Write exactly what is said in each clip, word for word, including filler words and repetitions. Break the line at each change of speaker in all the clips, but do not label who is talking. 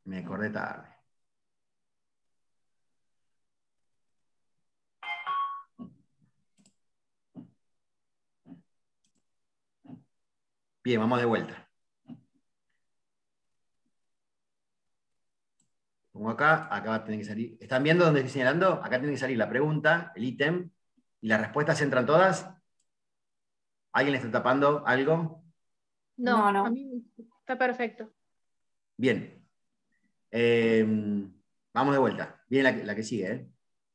Me acordé tarde. Bien, vamos de vuelta. Pongo acá, acá va a tener que salir. ¿Están viendo dónde estoy señalando? Acá tiene que salir la pregunta, el ítem, y las respuestas entran todas. ¿Alguien le está tapando algo?
No,
No, no.
a mí está perfecto.
Bien. Eh, vamos de vuelta. Viene la, que- la que sigue, ¿eh?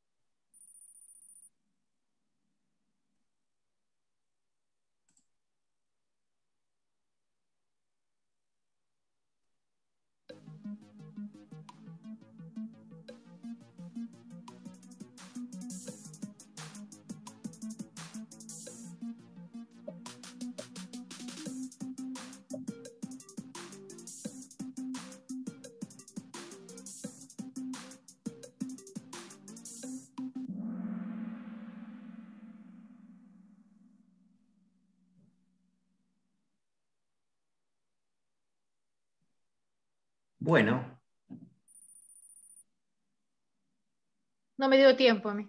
Bueno,
No me dio tiempo a mí.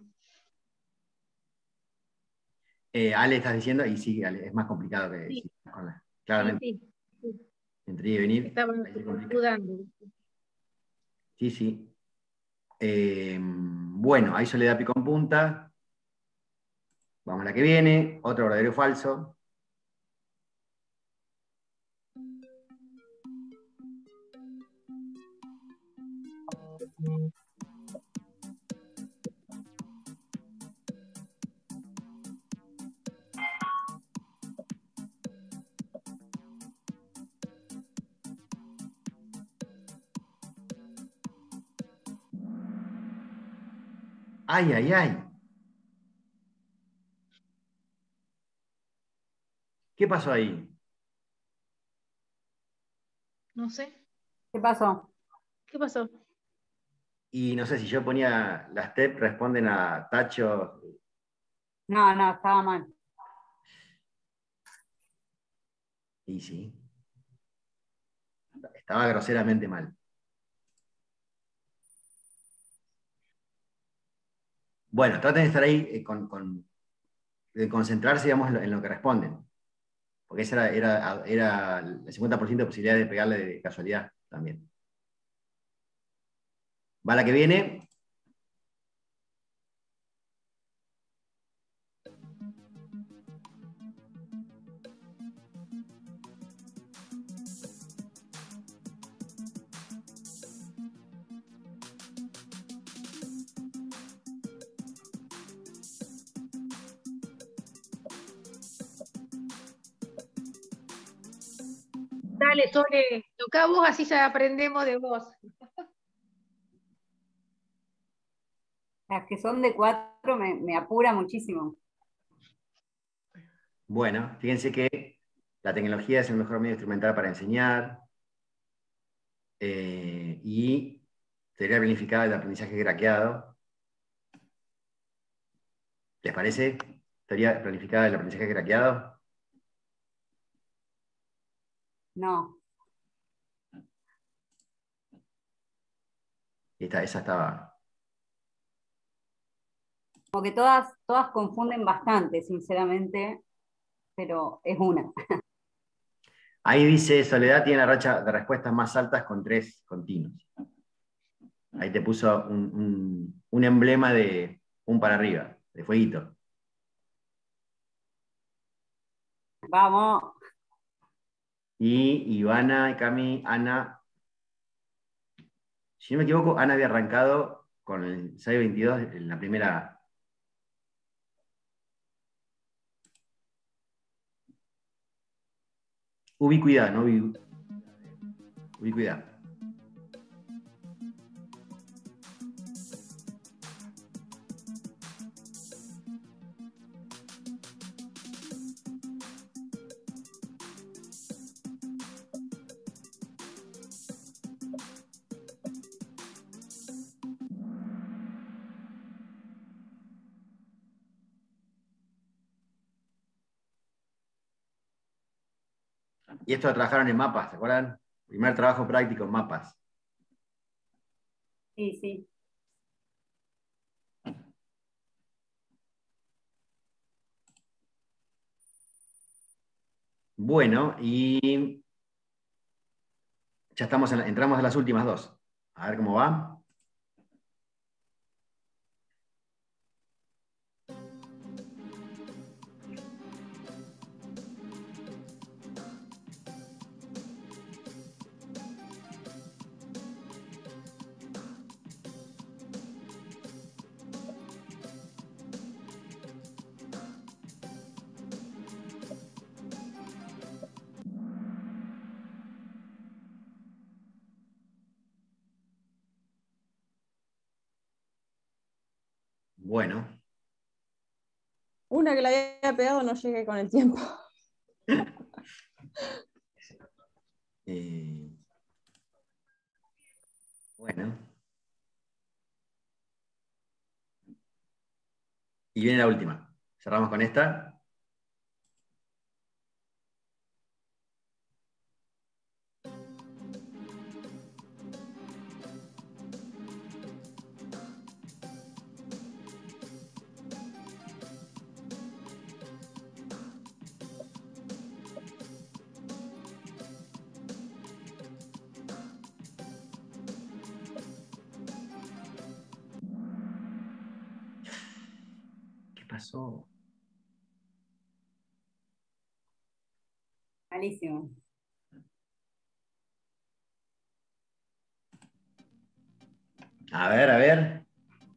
eh, Ale estás diciendo, y sí, Ale, es más complicado que
Sí,
decir con la-
sí,
claramente,
sí, sí.
entre ir y venir,
Estaba
ahí se complica.
dudando.
Sí, sí. Eh, bueno, ahí Soledad picó en punta. Vamos a la que viene. Otro verdadero o falso. Ay, ay, ay. ¿Qué pasó ahí?
No sé.
¿Qué pasó?
¿Qué pasó?
Y no sé si yo ponía las T E P responden a Tacho.
No, no, estaba mal.
Y sí. Estaba groseramente mal. Bueno, traten de estar ahí eh, con, con- de concentrarse, digamos, en lo, en lo que responden. Porque esa era, era, era el cincuenta por ciento de posibilidad de pegarle de casualidad también. ¿Va la que viene?
Dale, Sole, toca vos, así ya aprendemos de vos.
Las que son de cuatro me, me apura muchísimo.
Bueno, fíjense que la tecnología es el mejor medio instrumental para enseñar eh, y teoría planificada del aprendizaje craqueado. ¿Les parece? Teoría planificada del aprendizaje craqueado.
No.
Esta, esa estaba.
Como que todas, todas confunden bastante, sinceramente, pero es una.
Ahí dice, Soledad tiene la racha de respuestas más altas con tres continuos. Ahí te puso un, un, un emblema de un para arriba, de fueguito.
Vamos.
Y Ivana, Cami, Ana, si no me equivoco, Ana había arrancado con el seiscientos veintidós en la primera. Ubicuidad, no ubi- ubicuidad. Y esto lo trabajaron en mapas, ¿se acuerdan? Primer trabajo práctico en mapas.
Sí, sí.
Bueno, y ya estamos en la- entramos a las últimas dos. A ver cómo va. Bueno.
Una que la había pegado no llegué con el tiempo.
Eh, bueno. Y viene la última. Cerramos con esta. ¿Qué pasó?
Malísimo.
A ver, a ver.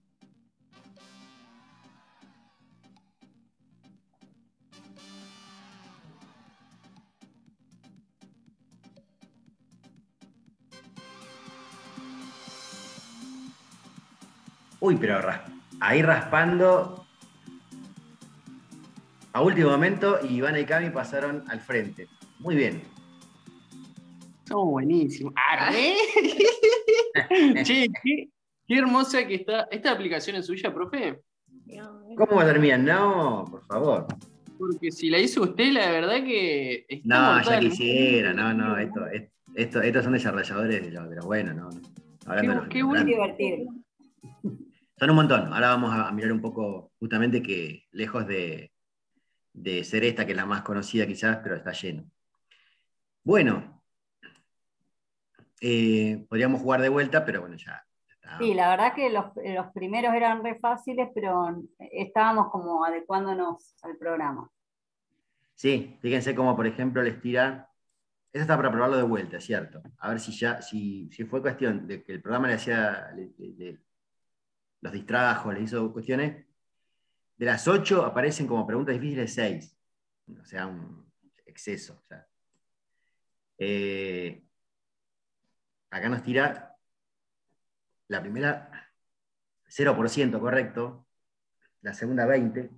Uy, pero ras- ahí raspando a último momento y Ivana y Cami pasaron al frente. Muy bien.
Oh, buenísimo. ¡Arre! Che, qué, qué hermosa que está. ¿Esta aplicación es suya, profe?
¿Cómo va a terminar? No, por favor.
Porque si la hizo usted, la verdad que está
No, ya
mortal.
quisiera. No, no, esto, es- esto, estos son desarrolladores de lo, de lo bueno, ¿no? Hablando de los,
Qué,
de
qué
los
Muy
bueno.
grandes.
divertido.
Son un montón. Ahora vamos a, a mirar un poco, justamente que lejos de, de ser esta, que es la más conocida quizás, pero está lleno. Bueno, eh, podríamos jugar de vuelta, pero bueno, ya
Sí,
está.
la verdad que los, los primeros eran re fáciles, pero estábamos como adecuándonos al programa.
Sí, fíjense cómo, por ejemplo, les tira. Eso está para probarlo de vuelta, es cierto. A ver si ya, si, si fue cuestión de que el programa le hacía, le- le- le- los distrajo, les hizo cuestiones. De las ocho aparecen como preguntas difíciles seis. O sea, un exceso. O sea. Eh, acá nos tira la primera cero por ciento correcto, la segunda veinte,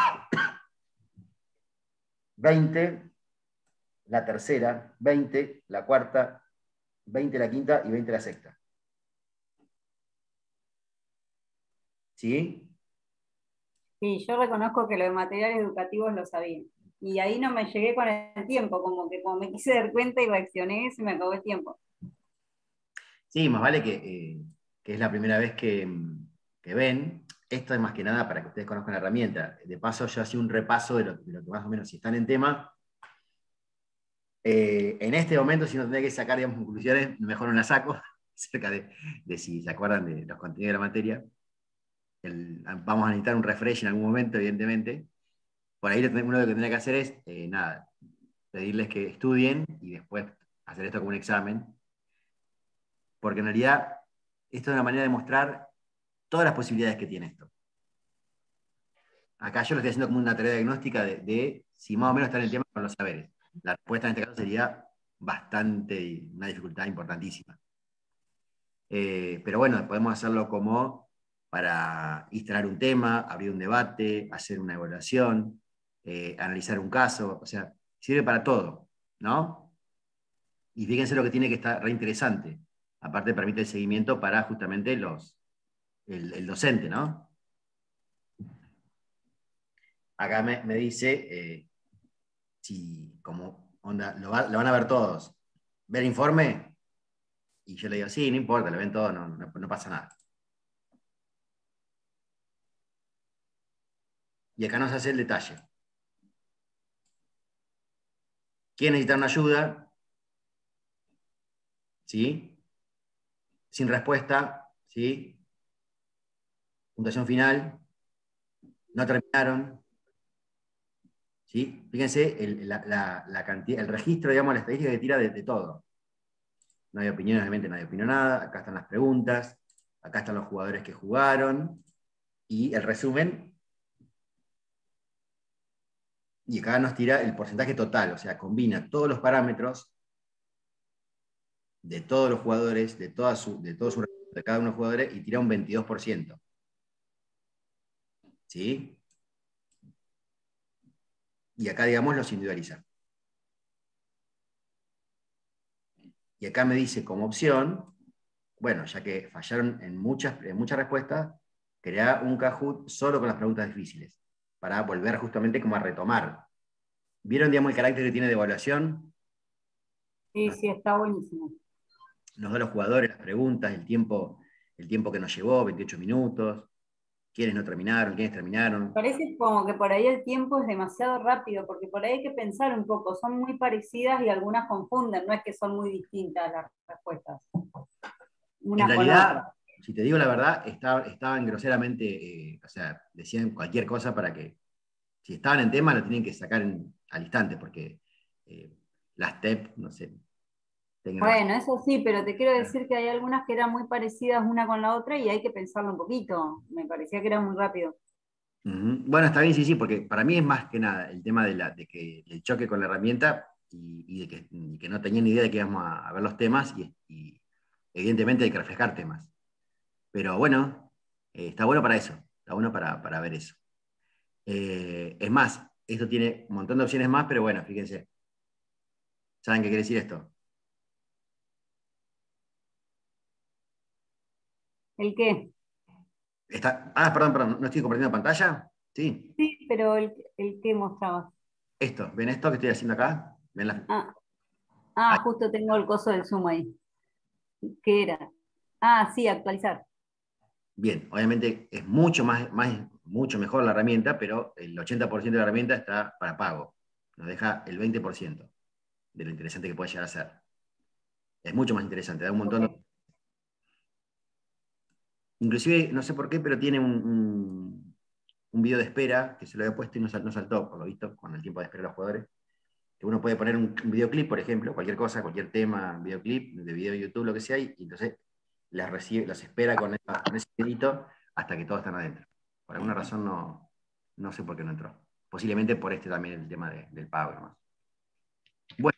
veinte, la tercera veinte, la cuarta veinte, la quinta y veinte la sexta. ¿Sí?
Sí, yo reconozco que lo de materiales educativos lo sabía. Y ahí no me llegué con el tiempo, como que como me quise dar cuenta y reaccioné, se me acabó el tiempo.
Sí, más vale que, eh, que es la primera vez que, que ven. Esto es más que nada para que ustedes conozcan la herramienta. De paso, yo hacía un repaso de lo, de lo que más o menos, si están en tema. Eh, en este momento, si no tendría que sacar, digamos, conclusiones, mejor no las saco, cerca de, de si se acuerdan de los contenidos de la materia. El- vamos a necesitar un refresh en algún momento, evidentemente. Por ahí uno lo que tendría que hacer es, eh, nada, pedirles que estudien y después hacer esto como un examen. Porque en realidad, esto es una manera de mostrar todas las posibilidades que tiene esto. Acá yo lo estoy haciendo como una tarea diagnóstica de, de si más o menos está en el tema con los saberes. La respuesta en este caso sería bastante, una dificultad importantísima. Eh, pero bueno, podemos hacerlo como para instalar un tema, abrir un debate, hacer una evaluación, eh, analizar un caso, o sea, sirve para todo, ¿no? Y fíjense lo que tiene que estar reinteresante. Aparte permite el seguimiento para justamente los, el, el docente, ¿no? Acá me, me dice, eh, si como onda, lo, va, lo van a ver todos. ¿Ver informe? Y yo le digo, sí, no importa, lo ven todo, no, no, no pasa nada. Y acá nos hace el detalle. ¿Quién necesita una ayuda? ¿Sí? Sin respuesta, ¿sí? Puntuación final. No terminaron. ¿Sí? Fíjense el, la, la, la cantidad, el registro, digamos, la estadística que tira de, de todo. No hay opinión, obviamente nadie opinó nada. Acá están las preguntas. Acá están los jugadores que jugaron. Y el resumen. Y acá nos tira el porcentaje total, o sea, combina todos los parámetros de todos los jugadores, de, toda su, de, todo su, de cada uno de los jugadores, y tira un veintidós por ciento. ¿Sí? Y acá, digamos, los individualiza. Y acá me dice como opción, bueno, ya que fallaron en muchas, en muchas respuestas, crear un Kahoot solo con las preguntas difíciles, para volver justamente como a retomar. ¿Vieron, digamos, el carácter que tiene de evaluación?
Sí, sí, está buenísimo.
Nos da los jugadores, las preguntas, el tiempo, el tiempo que nos llevó, veintiocho minutos, quiénes no terminaron, quiénes terminaron.
Parece como que por ahí el tiempo es demasiado rápido, porque por ahí hay que pensar un poco, son muy parecidas y algunas confunden, no es que son muy distintas las respuestas,
En
una con
realidad,
otra.
si te digo la verdad, estaba, estaban groseramente, eh, o sea, decían cualquier cosa para que, si estaban en tema, lo tienen que sacar en- al instante, porque eh, las T E P, no sé, tecnología.
Bueno, eso sí, pero te quiero decir que hay algunas que eran muy parecidas una con la otra y hay que pensarlo un poquito. Me parecía que era muy rápido.
Ujú. Bueno, está bien, sí, sí, porque para mí es más que nada el tema de, la, de que el choque con la herramienta y, y de que, y que no tenía ni idea de que íbamos a, a ver los temas y, y evidentemente hay que reflejar temas. Pero bueno, eh, está bueno para eso, está bueno para, para ver eso. Eh, es más, esto tiene un montón de opciones más, pero bueno, fíjense. ¿Saben qué quiere decir esto?
¿El qué?
Está, ah, perdón, perdón, ¿no estoy compartiendo pantalla? Sí.
Sí, pero el, el qué mostrabas.
Esto, ¿ven esto que estoy haciendo acá? ¿Ven la-
Ah,
ahí.
ah, justo tengo el coso del Zoom ahí. ¿Qué era? Ah, sí, actualizar.
Bien, obviamente es mucho, más, más, mucho mejor la herramienta, pero el ochenta por ciento de la herramienta está para pago. Nos deja el veinte por ciento de lo interesante que puede llegar a ser. Es mucho más interesante, da un montón de...
Ok.
Inclusive, no sé por qué, pero tiene un, un, un video de espera que se lo había puesto y no, sal- no saltó, por lo visto, con el tiempo de espera de los jugadores. Que uno puede poner un, un videoclip, por ejemplo, cualquier cosa, cualquier tema, videoclip, de video de YouTube, lo que sea, y, y entonces las recibe, los espera con, esa- con ese dedito hasta que todos están adentro. Por alguna razón no, no sé por qué no entró. Posiblemente por este también el tema de- del pago nomás. Bueno,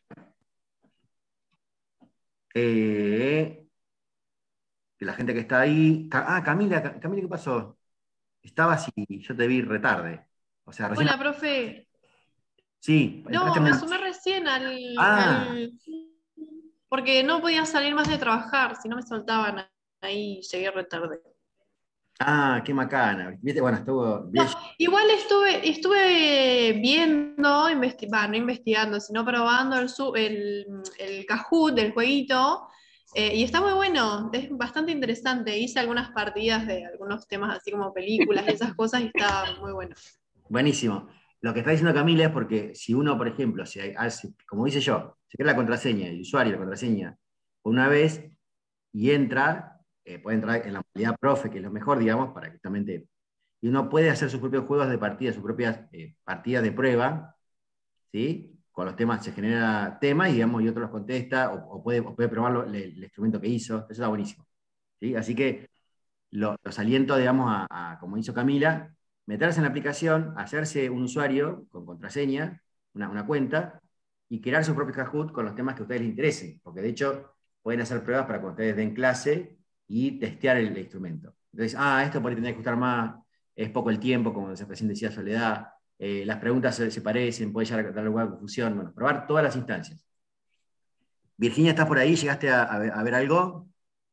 eh, que la gente que está ahí. Ca- Ah, Camila, Ca- Camila, ¿qué pasó? Estabas y yo te vi retarde. O sea, recién.
Hola, profe.
Sí, entraste
No,
en
me
un.
sumé recién al,
Ah,
al... Porque no podía salir más de trabajar, si no me soltaban ahí, llegué re tarde.
ah, qué macana. ¿Viste? Bueno, estuvo bien.
No, igual estuve, estuve viendo, investi- bah, no investigando, sino probando el, su- el, el Kahoot del jueguito, eh, y está muy bueno, es bastante interesante. Hice algunas partidas de algunos temas así como películas y esas cosas, y está muy bueno.
Buenísimo. Lo que está diciendo Camila es porque si uno, por ejemplo, se hace, como dice yo, se crea la contraseña, el usuario, la contraseña, una vez y entra, eh, puede entrar en la modalidad profe, que es lo mejor, digamos, para que justamente. Y uno puede hacer sus propios juegos de partida, sus propias eh, partidas de prueba, ¿sí? Con los temas se genera temas y, digamos, y otro los contesta, o, o puede, o puede probarlo el, el instrumento que hizo. Eso está buenísimo. ¿Sí? Así que lo- los aliento, digamos, a, a, como hizo Camila, meterse en la aplicación, hacerse un usuario con contraseña, una, una cuenta, y crear su propio Kahoot con los temas que a ustedes les interesen, porque de hecho pueden hacer pruebas para que ustedes den clase y testear el, el instrumento. Entonces, ah, esto por ahí tendría que costar más, es poco el tiempo, como recién decía Soledad, eh, las preguntas se, se parecen, puede llegar a dar lugar a confusión, bueno, probar todas las instancias. Virginia, ¿estás por ahí? ¿Llegaste a, a ver, a ver algo?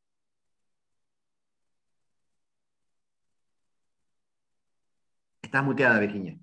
Estás muteada, Virginia.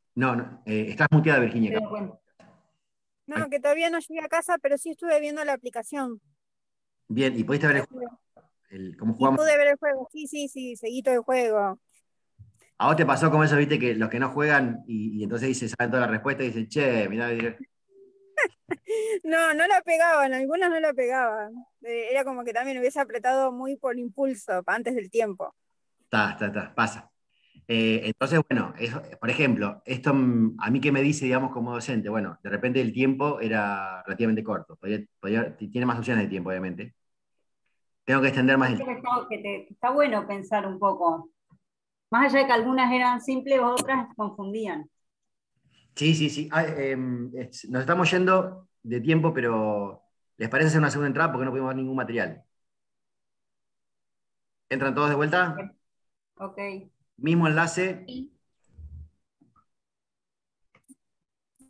No, no, eh, estás muteada, Virginia.
Me doy cuenta.
No, que todavía no llegué a casa, pero sí estuve viendo la aplicación.
Bien, ¿y pudiste ver el juego? El, ¿Cómo
Y
jugamos?
pude ver el juego, sí, sí, sí, seguí todo el juego.
¿A vos te pasó como eso, viste, que los que no juegan y, y entonces dice, saben toda la respuesta y dicen, che, mirá, diré,
No, no la pegaban, algunas no la pegaban. Eh, Era como que también hubiese apretado muy por impulso, pa- antes del tiempo.
está, está, está, pasa. Eh, entonces, bueno, eso, por ejemplo, esto mm, a mí que me dice, digamos, como docente, bueno, de repente el tiempo era relativamente corto, podía- podía- tiene más opciones de tiempo, obviamente. Tengo que extender más el
Creo
tiempo.
que está, que te- que está bueno pensar un poco. Más allá de que algunas eran simples, otras confundían.
Sí, sí, sí. Ah, em, es- nos estamos yendo de tiempo, pero ¿les parece hacer una segunda entrada? Porque no pudimos ver ningún material. ¿Entran todos de vuelta?
Ok.
Mismo enlace,
Sí.